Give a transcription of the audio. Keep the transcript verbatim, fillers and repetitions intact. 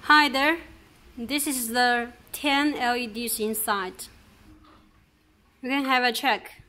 Hi there, this is the ten L E Ds inside. You can have a check.